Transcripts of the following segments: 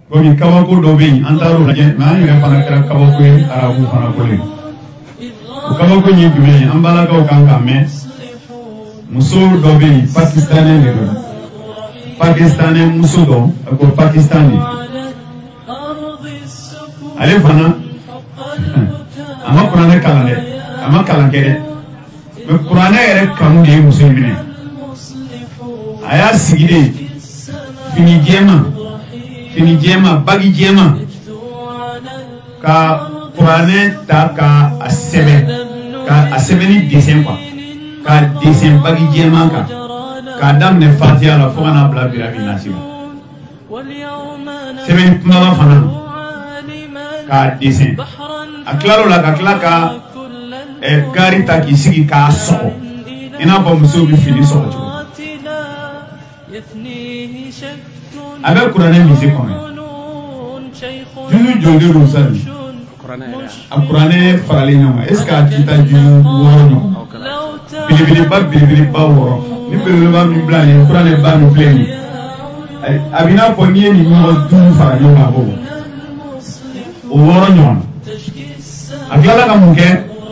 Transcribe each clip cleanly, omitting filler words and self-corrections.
Komi kabako dobi antaro laje na yire fana kera kabako yi arabu fana kole. Kabako ni duwe ambala ka ukanga me muso dobi Pakistani ne do. Pakistani muso do ko Pakistani. Ale fana ama Qur'an kalane ama kalangere. Me Qur'an ere kanu de musulmine. Aya sigide fini jema bagi jema ka Qur'an ta ka asebe ni dessin quoi ka dessin bagi jema ka dam ne Fatiha la fo kana bla bira binasi sebe ni kuma fana ka dessin aklaro la ka klaka gari ta ki sigi ka so ina ba muso bi fini so avec Qur'an musique comme Julu jolde rosali Qur'an farali nyama est-ce que kita julu wono bilibili ba woro ni bilibili ba mi blani Qur'an ba mi blani abina ko ni ni mo du farali nyama bo woro nyama akala ka munke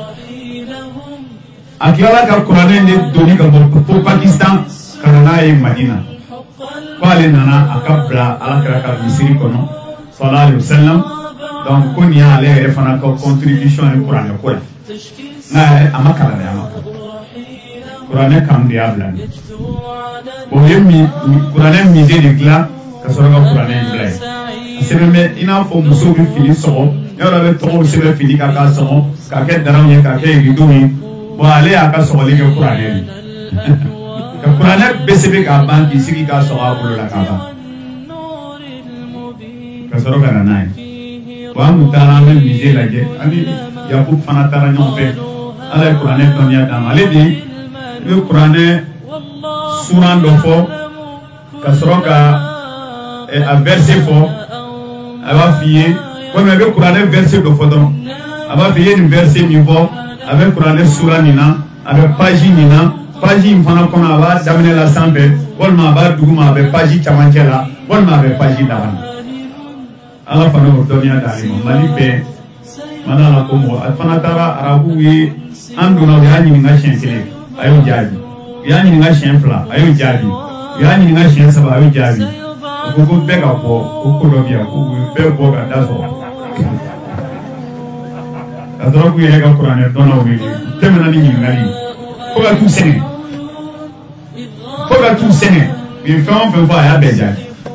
akala ka Qur'an ne doni ka bo Pakistan kana e Madina Qual nana akabla alakra ka misiri kono sallallahu alaihi wasallam donc koni ale refana ko contribution en Qur'an ko na amakala ne amaka Qur'an kam diabla bo yemi Qur'an mi de gla ka soro ka Qur'an blay sebe ina fo muso bi fili so yoro be to sebe fili ka so ka ke daram ka ke ridumi bo ale aka so le ke Qur'an ni ka Qur'an besebe ka banki sigi ka so abulo la ka ba ka soro kana nai wa mutara me mije laje ani yakub fana tara nyompe ala Qur'an dunya dam ale di le Qur'an suran do fo ka soro ka a verset fo aba fiye ko me be Qur'an verset do fo don aba fiye ni verset ni fo avec Qur'an sura nina avec page nina page fana kono aba damine la sambe walma ba duguma be page chamankela walma be page daban ala fana o dunya dari mali be manala ko mo fana tara arabu yi anduna yani nga shenfele ayo jabi yani nga shenfla ayo jabi yani nga shen saba ayo jabi ko be ka ko do biya ko be ko ga daso adoro ko ye ga Qur'an dona o bi temena ni ngari ko ga tout sene mi fon fe fa ya beja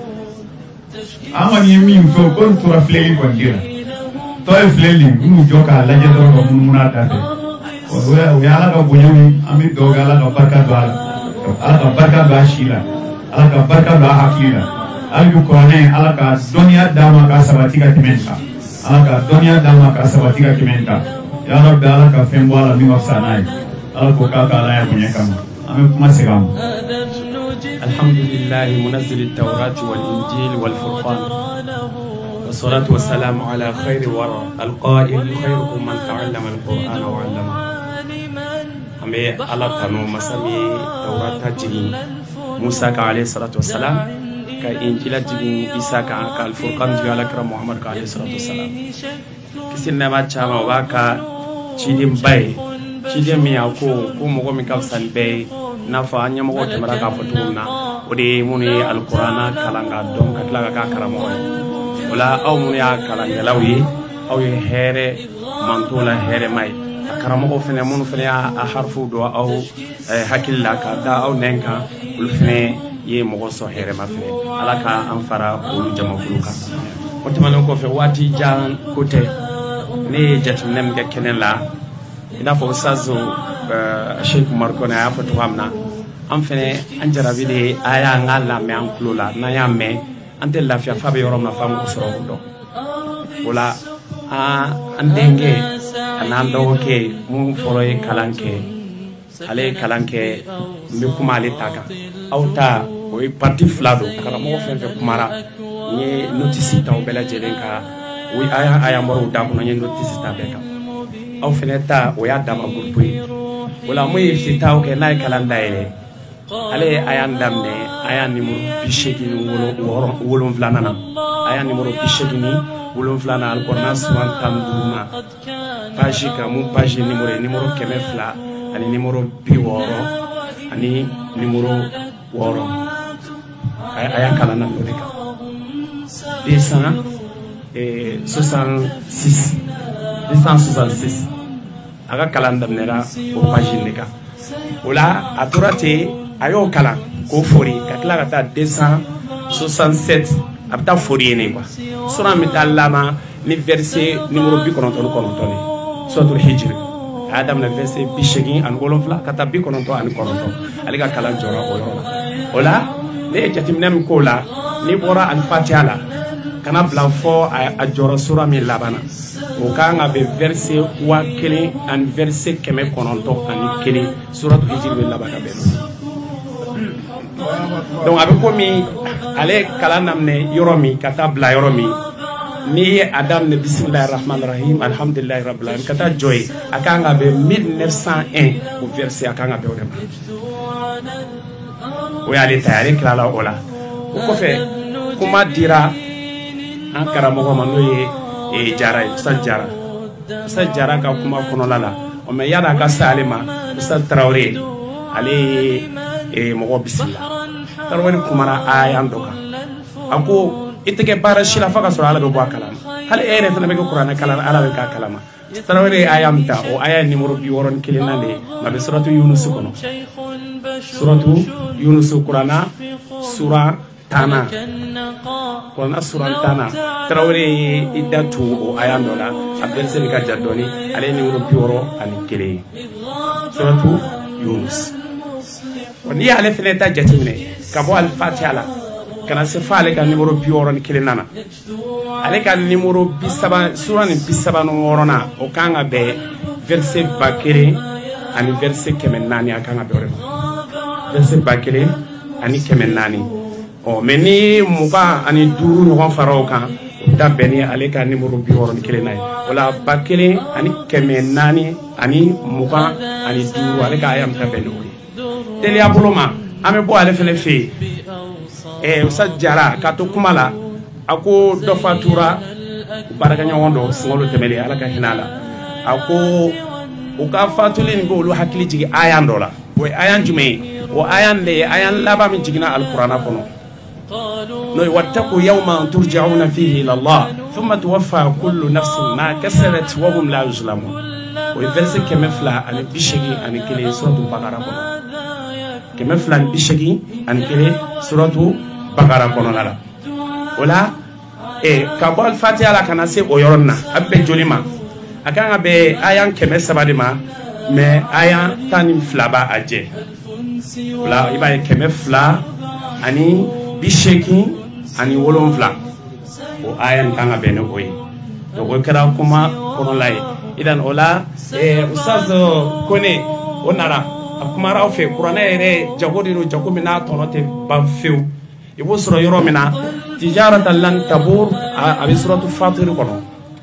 amani mi fo ko to rafleli ko ngira to e fleli mu joka la je do ko mununa ta de o ya la ko bonyomi ami do ga la ko barka do ala ka barka do shila ala ka barka do hakila ayu ko ne ala ka dunya dama ka sabati ka timenta ala ka dunya dama ka sabati ka timenta ya rabbi ala ka fembo ala mi wafsanai ala ko ka la ya punya kama ami kuma segam الحمد لله منزل التوراة والإنجيل والفرقان والصلاة والسلام على خير ورى القائل خيركم من تعلم القرآن وعلمه أمي الله تنو مسامي توراة جين موسى عليه الصلاة والسلام كإنجيل جين إيسا كالفرقان جين كرم محمد عليه الصلاة والسلام كسينا ما تشاما وكا تشيدم باي تشيدم ياكو كو مغومي كافسان باي nafa nyamoko kemara ka fotuna odi muni alqur'ana kalanga don ka klaga ka karamo wala aw muni ya kalanga lawi aw here mantula here mai karamo ko fene munu fene a harfu do aw hakilla ka da aw nenka ul fene ye mo so here ma fene alaka amfara ulu jama kuluka otimano ko fe wati jan kote ne jatnem ga kenela ina fo sazo Sheikh Marko na yafa to amna am fene an jarabi de aya ngala me an klula na ya me ante lafiya fa be yorom na fam ko soro do wala andenge anando ke mu foroy kalanke ale kalanke mi kuma ale taka auta o parti flado karamo fen fe kumara ni notice taw bela jelenka wi aya moro da ko ni notice ta beka au feneta o ya dama gurpui wala moy fi taw ke nay kalanda ele ale ayan damne ayan numéro bishegini wolon flanana ayan numéro bishegini wolon flana alcorana suran tanduma page ka mu page numéro kemefla ani numéro biworo ani numéro woro ayan kala na lodika 266 aga kalanda nera o page nika ola aturate ayo kala ko fori ka kila ka ta 267 abta fori ne quoi sura mitallama ni verset numéro 99 suratul hijr adam na verset bishegi an golofla kata 99 aliga kala jora ola ne jatimnam ko la ni bora al fatiha la kana bla fo a jora sura mi labana o kanga be verset wa kele an verset keme kononto ani kele suratul hijr be labana be donc avec komi ale kala namne yoromi kata bla yoromi ni adam ne bismillahir rahmanir rahim alhamdulillahi rabbil alamin kata joy akanga be 1901 au verset akanga be odema o yale tayari kala ola o ko fe kuma dira an karamogo mano ye jara sa jara ka kuma kono lala o me yada ka salima sa Traoré ale mogo bismillah Traoré kumara ayan doka ako itike bara shila faka sura ala be bo kalama hal ene tan be ko qur'ana kala ala be ka kalama Traoré ayamta o aya numéro bi woron kilinande mabe suratu yunus kono suratu yunus qur'ana sura tana qur'ana sura tana Traoré idatu o ayandola abel sen ka jaddoni ale numéro bi woro ani kele suratu yunus woni ale feneta jatimine kabo al fatiha kana se fa ale ka numéro bi woro ni kele nana ale ka numéro bi saba sura ni bi saba no worona o kanga be verset bakere ani verset kemenani akanga be worema verset bakere ani kemenani o meni muka ani duru no faro kan da beni ale ka numéro bi woro ni kele nay wala bakere ani kemenani ani muka ani duru ale ka ayam ta beni wi tele abuloma ame bo ale fele fe usa jara kato kumala ako do fatura baraka nyawondo singolo temeli ala ka hinala ako uka fatuli ni bolu hakili jigi ayan dola boy ayan jume o ayan le ayan laba min jigina alqur'ana kono no wattaqu yawman turja'una fihi ila Allah thumma tuwaffa kullu nafsin ma kasabat wa hum la yuzlamun o verset kemefla ani bishigi ani kele suratul baqara kono kemefla ani bishigi ani kele suratul baqara kono la wala kabal fatiha la kana se o yoronna abbe jolima akanga be ayan keme sabadi ma me ayan tanim flaba aje wala iba keme fla ani bisheki ani wolon fla o ayan kanga be no oyi to ko kara kuma kono lay idan ola ustaz kone onara akuma raw fe qur'ana ere jagodiru jagomina tonote banfew ibo sura yoromina tijaratan lan tabur abi suratu fatir kono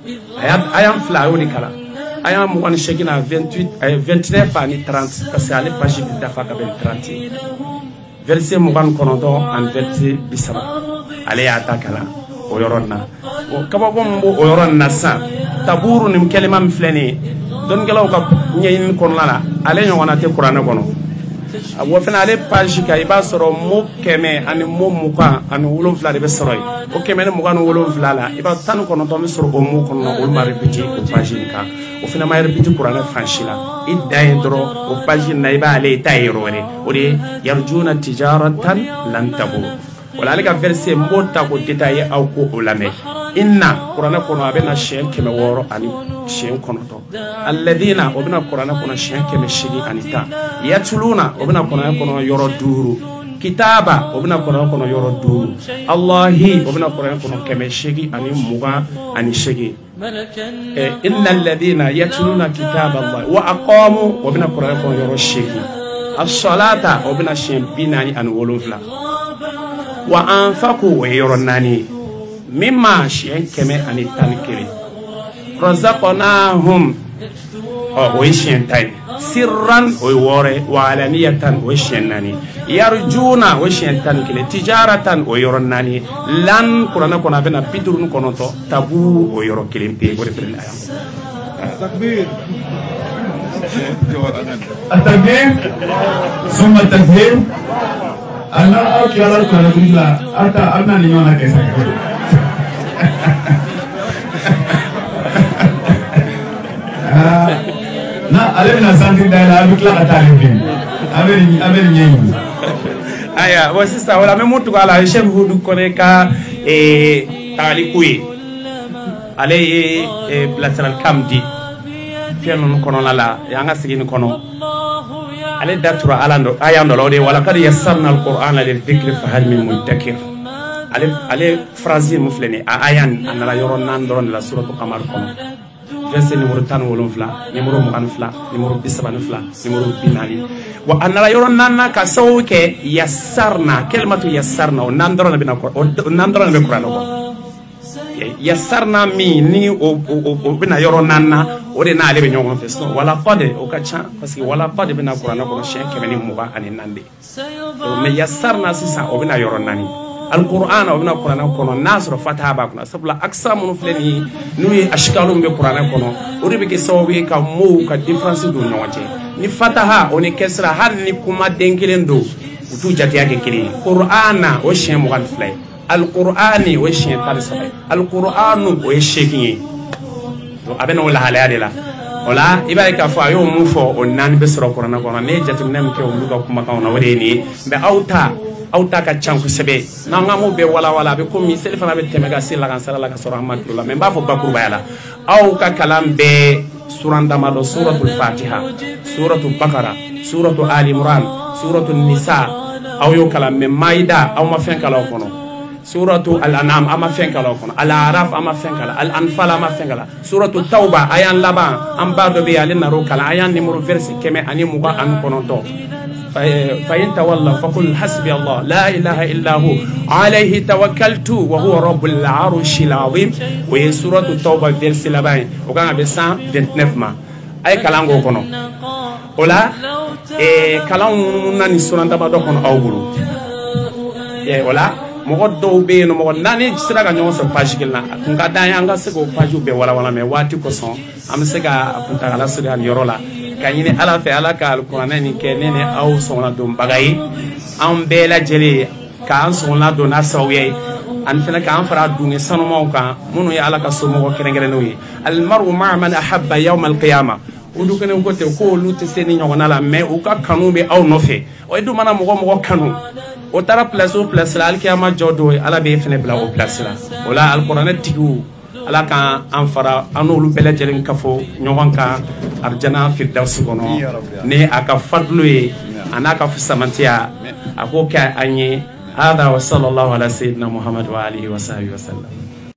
ayam fla yoni kala ayam mo woni shekina 28 29 ani 30 parce que ale page bi dafa ka ben 30 verset mo ban kono do an verset bisaba ale ya takala o yoronna o kaba gombo o yoronna sa taburu nim kelima mfleni don gelaw ka nyeyin kono lala ale nyona te qur'ana kono wo fana ale page ka iba soro mo keme ani mo muka ani wolonfla de be soro o keme ne muka no wolonfla la iba tan kono to mi soro o mo kono o ma repeter o page ka o fana ma repeter qur'ana franchila idda dro o page na iba ale tayirore o de yarjuna tijaratan lan tabu wala ale ka verset mota ko detailler aw ko o lame inna qur'ana kono abena shen keme woro ani shen kono to alladina obina qur'ana kono shen keme shigi anita yatuluna obina kono yoro duru kitaba obina kono yoro duru allahi obina kono keme shigi ani muga ani shigi innal ladina yatuluna kitaba allah wa aqamu obina kono yoro shigi as-salata obina shen binani an wolofla wa anfaqu yoro nani mimma shen keme ani tankiri razaqnahum o shen tay sirran o wore wa alaniyatan o shen nani yarjuna o shen tan kile tijaratan o yoron nani lan qur'ana kona bena bidurun konoto tabu o yoro kilimpe o referen ayam takbir التكبير ثم التكبير أنا أوكي على الكلام بالله أتا أنا نيونا كيسا na ale bɛna santi da la a bɛ tila ka taa ale fɛ a bɛ nin ɲɛɲini. Aya bon sisan wala mɛ mun tug'a la Cheikh Hudu Kone ka tagali ko ye ale ye bilasiralikan di fɛn ninnu kɔnɔna la y'an ka sigi nin kɔnɔ ale datura aya dɔ la o de ye walakad yassarna al-Qur'ana lidhikri fahal min muddakir ale phrase mun filɛ nin a aya a nana yɔrɔ 4 dɔrɔn de la suratul Qamar kɔnɔ. verset numéro 17, numéro 22, numéro 32, numéro 40. Wa anala yoro nanna ka sawu ke yassarna kalimatu yassarna o nandoro na be Qur'an ko yassarna mi ni o bina yoro nanna o de na ale be nyogon festo wala qade o ka cha parce que wala qade bina Qur'an ko shen kemeni muba ani nande me yassarna sisa o bina yoro nani القرآن وبنا القرآن كنا ناصر فتحة بكنا سبلا أكثر من فلني نوي أشكالهم بالقرآن كنا وريبك سوي كمو كديفرنس دون نواجه نفتحها ونكسر هل نكما دينكلين دو وتوجتيا كيري القرآن وشيء مغلفلي القرآن وشيء تارسلي القرآن وشيء أبنا ولا هلا هلا ولا إبا كفا يوم مفو ونان بسر القرآن كنا نيجت منهم كيوم لوكا كما كنا وديني auta ka chanku sebe na ngamu be wala be ko mi sel fana be temega sel la kan sala la ka sura amadullah men ba fo bakuru bayala au ka kalam be suranda malo suratul fatiha suratul baqara suratul ali imran suratul nisa au yo kalam me maida au ma fen kala kono suratul al-an'am ama fen kala kono al-araf ama fen kala al-anfal ama fen kala suratul tauba ayan laba am ba do be alina ro kala ayan numéro verset keme ani muba an kono to فإن تولوا فقل حسبي الله لا إله إلا هو عليه توكلت وهو رب العرش العظيم وهي سورة التوبة verset là-bas وكان ب 129 ما أي كلام كونو ولا كلام ناني سورة دابا كونو أوغلو ولا mɔgɔ dɔw bɛ yen nɔ mɔgɔ naani sera ka ɲɔgɔn sɔrɔ page kelen na kun ka d'an ye an ka se k'o page bɛɛ walawala mɛ waati kosɔn an bɛ se ka kuntagala siri a yɔrɔ la ka ɲini ala fɛ ala ka alikuranɛ nin kɛ ne ni aw sɔngɔla donbaga ye an bɛɛ lajɛlen k'an sɔngɔla don n'a sababuya ye ani fana k'an fara dunge sanumaw kan minnu ye ala ka somɔgɔ kɛrɛnkɛrɛnnenw ye alimaru ma'a man ahabba yawma alqiyama olu kɛnɛ ko ten ko olu tɛ se ni ɲɔgɔnna la mɛ u ka kanu bɛ aw nɔfɛ o ye dun mana mɔgɔ kanu o taara place o place la alikiyama jɔ don ala bɛ fɛnɛ bila o place la o la alikuranɛ tigiw ala ka an fara an n'olu bɛɛ lajɛlen ka fɔ ɲɔgɔn kan arjana firdausi kɔnɔ ni a ka fadlu ye a n'a ka samantiya a k'o kɛ an ye hada wa sallallahu ala sayyidina muhammad wa alihi wa sahbihi wa sallam